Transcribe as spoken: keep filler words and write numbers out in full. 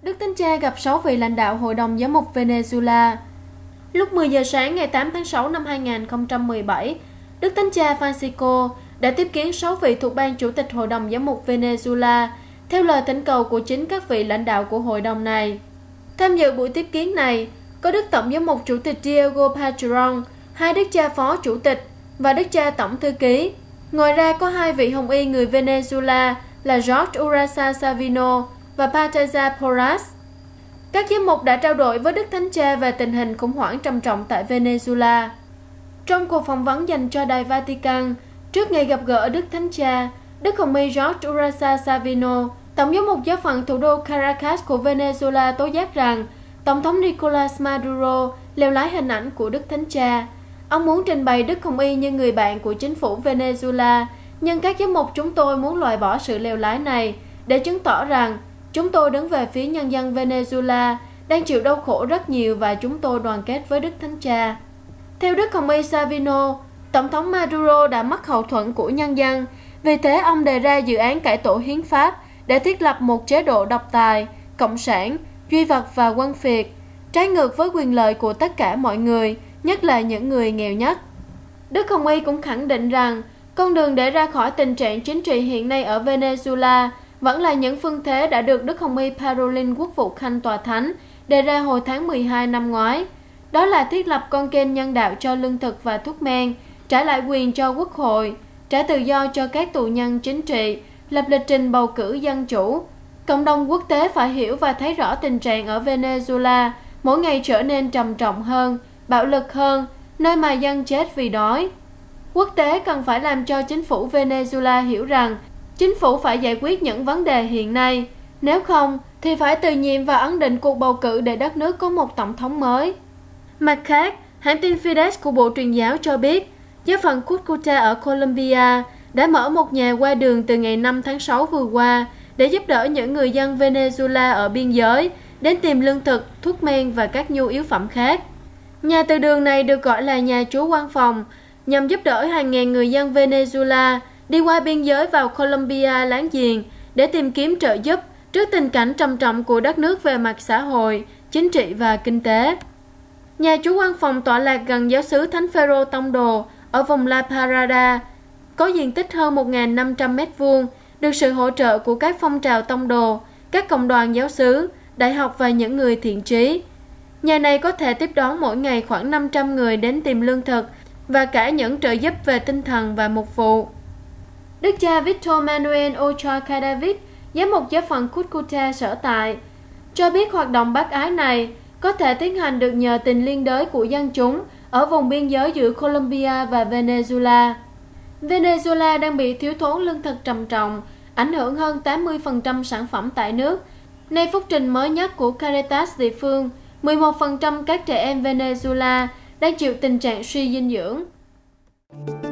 Đức Thánh Cha gặp sáu vị lãnh đạo Hội đồng Giám mục Venezuela. Lúc mười giờ sáng ngày tám tháng sáu năm hai nghìn không trăm mười bảy, Đức Thánh Cha Francisco đã tiếp kiến sáu vị thuộc ban chủ tịch Hội đồng Giám mục Venezuela, theo lời thỉnh cầu của chính các vị lãnh đạo của hội đồng này. Tham dự buổi tiếp kiến này có Đức Tổng Giám mục Chủ tịch Diego Patron, hai Đức cha Phó Chủ tịch và Đức cha Tổng Thư ký. Ngoài ra có hai vị hồng y người Venezuela là Jorge Urraza Savino và Baltasar Porras. Các giám mục đã trao đổi với Đức Thánh Cha về tình hình khủng hoảng trầm trọng tại Venezuela. Trong cuộc phỏng vấn dành cho Đài Vatican, trước ngày gặp gỡ Đức Thánh Cha, Đức Hồng y Jorge Urraza Savino, Tổng giám mục giáo phận thủ đô Caracas của Venezuela tố giác rằng Tổng thống Nicolas Maduro lèo lái hình ảnh của Đức Thánh Cha. Ông muốn trình bày Đức Hồng y như người bạn của chính phủ Venezuela, nhưng các giám mục chúng tôi muốn loại bỏ sự lèo lái này để chứng tỏ rằng chúng tôi đứng về phía nhân dân Venezuela đang chịu đau khổ rất nhiều và chúng tôi đoàn kết với Đức Thánh Cha. Theo Đức Hồng y Savino, Tổng thống Maduro đã mất hậu thuẫn của nhân dân, vì thế ông đề ra dự án cải tổ hiến pháp để thiết lập một chế độ độc tài, cộng sản, duy vật và quân phiệt, trái ngược với quyền lợi của tất cả mọi người, nhất là những người nghèo nhất. Đức Hồng y cũng khẳng định rằng con đường để ra khỏi tình trạng chính trị hiện nay ở Venezuela vẫn là những phương thế đã được Đức Hồng y Parolin Quốc vụ Khanh Tòa Thánh đề ra hồi tháng mười hai năm ngoái. Đó là thiết lập con kênh nhân đạo cho lương thực và thuốc men, trả lại quyền cho quốc hội, trả tự do cho các tù nhân chính trị, lập lịch trình bầu cử dân chủ. Cộng đồng quốc tế phải hiểu và thấy rõ tình trạng ở Venezuela mỗi ngày trở nên trầm trọng hơn, bạo lực hơn, nơi mà dân chết vì đói. Quốc tế cần phải làm cho chính phủ Venezuela hiểu rằng chính phủ phải giải quyết những vấn đề hiện nay, nếu không thì phải từ nhiệm và ấn định cuộc bầu cử để đất nước có một tổng thống mới. Mặt khác, hãng tin Fides của Bộ Truyền giáo cho biết, giáo phận Cúcuta ở Colombia đã mở một nhà qua đường từ ngày năm tháng sáu vừa qua để giúp đỡ những người dân Venezuela ở biên giới đến tìm lương thực, thuốc men và các nhu yếu phẩm khác. Nhà từ đường này được gọi là nhà trú văn phòng, nhằm giúp đỡ hàng ngàn người dân Venezuela đi qua biên giới vào Colombia láng giềng để tìm kiếm trợ giúp trước tình cảnh trầm trọng của đất nước về mặt xã hội, chính trị và kinh tế. Nhà trú văn phòng tọa lạc gần giáo xứ Thánh Phêrô Tông Đồ ở vùng La Parada, có diện tích hơn một nghìn năm trăm mét vuông, được sự hỗ trợ của các phong trào tông đồ, các cộng đoàn giáo xứ, đại học và những người thiện trí. Nhà này có thể tiếp đón mỗi ngày khoảng năm trăm người đến tìm lương thực và cả những trợ giúp về tinh thần và mục vụ. Đức cha Victor Manuel Ochoa Cadavid, giám mục giáo phận Cúcuta sở tại, cho biết hoạt động bác ái này có thể tiến hành được nhờ tình liên đới của dân chúng ở vùng biên giới giữa Colombia và Venezuela. Venezuela đang bị thiếu thốn lương thực trầm trọng, ảnh hưởng hơn tám mươi phần trăm sản phẩm tại nước. Nay phúc trình mới nhất của Caritas địa phương, mười một phần trăm các trẻ em Venezuela đang chịu tình trạng suy dinh dưỡng.